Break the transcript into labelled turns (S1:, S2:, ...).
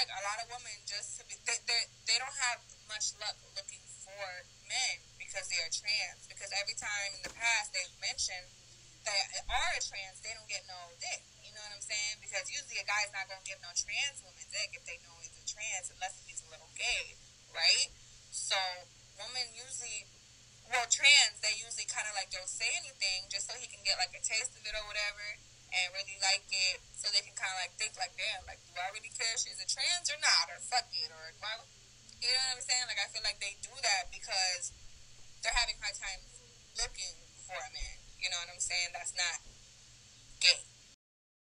S1: like a lot of women just to be, they don't have much luck looking for men because they are trans. Because every time in the past they've mentioned that are a trans, they don't get no dick. You know what I'm saying? Because usually a guy's not gonna give no trans woman dick if they know he's a trans, unless he's a little gay, right? So women usually, well, trans, they usually kind of like don't say anything just so he can get like a taste of it or whatever and really like it, so they can kind of like think like, damn, like, do I really care if she's a trans or not, or fuck it, or why? You know what I'm saying? Like, I feel like they do that because they're having hard times looking for a man. You know what I'm saying? That's not gay.